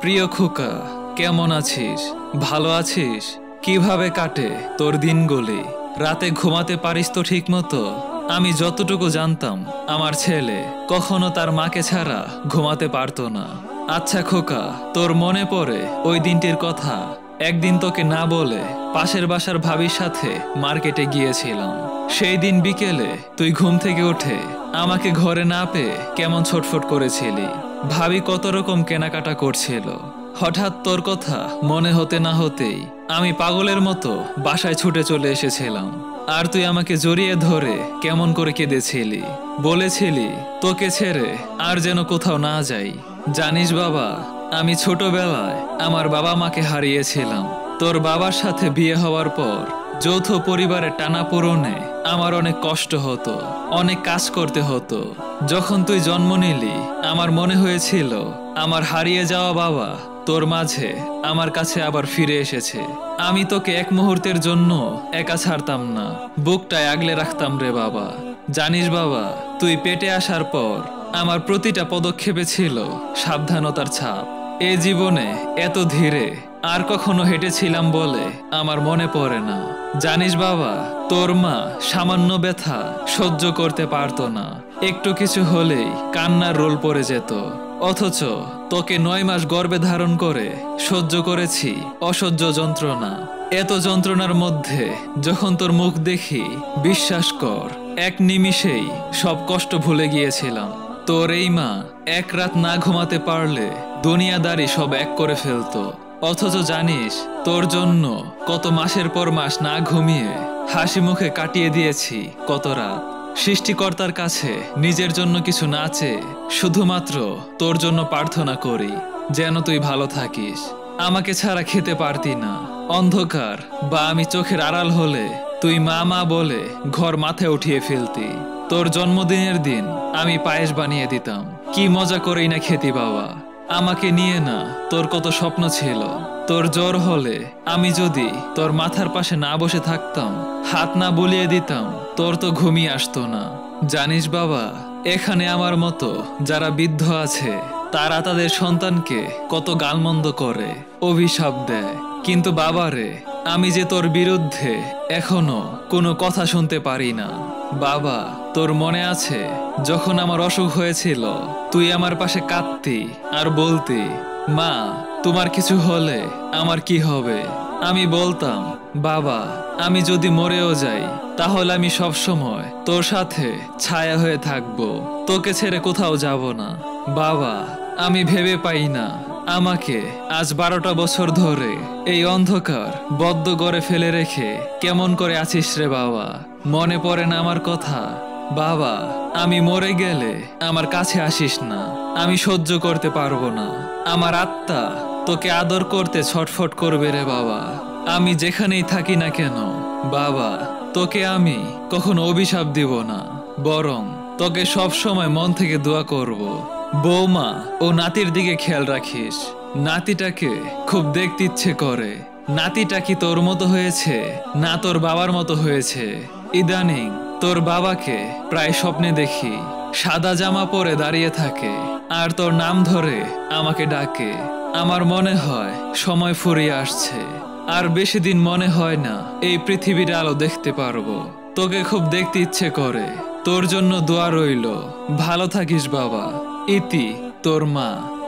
প্রিয় খোকা, কেমন আছিস? ভালো আছিস? কিভাবে কাটে তোর দিনগুলি? রাতে ঘুমাতে পারিস তো ঠিক মতো? আমি যতটুকু জানতাম, আমার ছেলে কখনো তার মাকে ছাড়া ঘুমাতে পারতো না। আচ্ছা খোকা, তোর মনে পড়ে ওই দিনটির কথা? একদিন তোকে না বলে পাশের বাসার ভাবির সাথে মার্কেটে গিয়েছিলাম। সেই দিন বিকেলে তুই ঘুম থেকে উঠে আমাকে ঘরে না পেয়ে কেমন ছটফট করেছিলি। ভাবি কত রকম কেনাকাটা করছিল। হঠাৎ তোর কথা মনে হতে না হতেই আমি পাগলের মতো বাসায় ছুটে চলে এসেছিলাম। আর তুই আমাকে জড়িয়ে ধরে কেমন করে কেঁদেছিলি, বলেছিলি তোকে ছেড়ে আর যেন কোথাও না যাই। জানিস বাবা, আমি ছোটবেলায় আমার বাবা মাকে হারিয়েছিলাম। তোর বাবার সাথে বিয়ে হওয়ার পর যৌথ পরিবারের টানাপোড়েনে আমার অনেক কষ্ট হতো, অনেক কাজ করতে হতো। যখন তুই জন্ম নিলি আমার মনে হয়েছিল আমার হারিয়ে যাওয়া বাবা তোর মাঝে আমার কাছে আবার ফিরে এসেছে। আমি তোকে এক মুহূর্তের জন্য একা ছাড়তাম না, বুকটায় আগলে রাখতাম রে বাবা। জানিস বাবা, তুই পেটে আসার পর আমার প্রতিটা পদক্ষেপে ছিল সাবধানতার ছাপ। এ জীবনে এত ধীরে আর কখনো হেঁটেছিলাম বলে আমার মনে পড়ে না। জানিস বাবা, তোর মা সামান্য ব্যথা সহ্য করতে পারতো না, একটু কিছু হলেই কান্নার রোল পড়ে যেত। অথচ তোকে 9 মাস গর্ভে ধারণ করে সহ্য করেছি অসহ্য যন্ত্রণা। এত যন্ত্রণার মধ্যে যখন তোর মুখ দেখি, বিশ্বাস কর এক নিমিষেই সব কষ্ট ভুলে গিয়েছিলাম। তোর এই মা এক রাত না ঘুমাতে পারলে দুনিয়াদারি সব এক করে ফেলতো। অথচ জানিস তোর জন্য কত মাসের পর মাস না ঘুমিয়ে হাসি মুখে কাটিয়ে দিয়েছি কত রাত। সৃষ্টিকর্তার কাছে নিজের জন্য কিছু না চেয়ে শুধুমাত্র তোর জন্য প্রার্থনা করি যেন তুই ভালো থাকিস। আমাকে ছাড়া খেতে পারতি না, অন্ধকার বা আমি চোখের আড়াল হলে তুই মা মা বলে ঘর মাথায় উঠিয়ে ফেলতি। তোর জন্মদিনের দিন আমি পায়েস বানিয়ে দিতাম, কি মজা করেই না খেতি বাবা। আমাকে নিয়ে না তোর কত স্বপ্ন ছিল। তোর জ্বর হলে আমি যদি তোর মাথার পাশে না বসে থাকতাম, হাত না বুলিয়ে দিতাম, তোর তো ঘুমিয়ে আসতো না। জানিস বাবা, এখানে আমার মতো যারা বৃদ্ধ আছে তারা তাদের সন্তানকে কত গালমন্দ করে, অভিশাপ দেয়, কিন্তু বাবারে আমি যে তোর বিরুদ্ধে এখনো কোনো কথা শুনতে পারি না। বাবা, তোর মনে আছে যখন আমার অসুখ হয়েছিল তুই আমার পাশে কাঁদতি আর বলতি, মা তোমার কিছু হলে আমার কি হবে? আমি বলতাম, বাবা আমি যদি মরেও যাই তাহলে আমি সব সময় তোর সাথে ছায়া হয়ে থাকবো, তোকে ছেড়ে কোথাও যাব না। বাবা আমি ভেবে পাই না আমাকে আজ 12টা বছর ধরে এই অন্ধকার বদ্ধ ঘরে ফেলে রেখে কেমন করে আছিস রে বাবা। মনে পড়ে না আমার কথা? বাবা আমি মরে গেলে আমার কাছে আসিস না, আমি সহ্য করতে পারবো না। আমার আত্মা তোকে আদর করতে ছটফট করবে রে বাবা। আমি যেখানেই থাকি না কেন বাবা, তোকে আমি কখনো অভিশাপ দিব না, বরং তোকে সব সময় মন থেকে দোয়া করব। বৌমা ও নাতির দিকে খেয়াল রাখিস। নাতিটাকে খুব দেখতে ইচ্ছে করে। নাতিটা কি তোর মতো হয়েছে না তোর বাবার মতো হয়েছে? ইদানিং তোর বাবাকে প্রায় স্বপ্নে দেখি, সাদা জামা পরে দাঁড়িয়ে থাকে আর তোর নাম ধরে আমাকে ডাকে। আমার মনে হয় সময় ফুরিয়ে আসছে, আর বেশি দিন মনে হয় না এই পৃথিবীর আলো দেখতে পারবো। তোকে খুব দেখতে ইচ্ছে করে, তোর জন্য দোয়া রইল। ভালো থাকিস বাবা। ইতি তোর মা।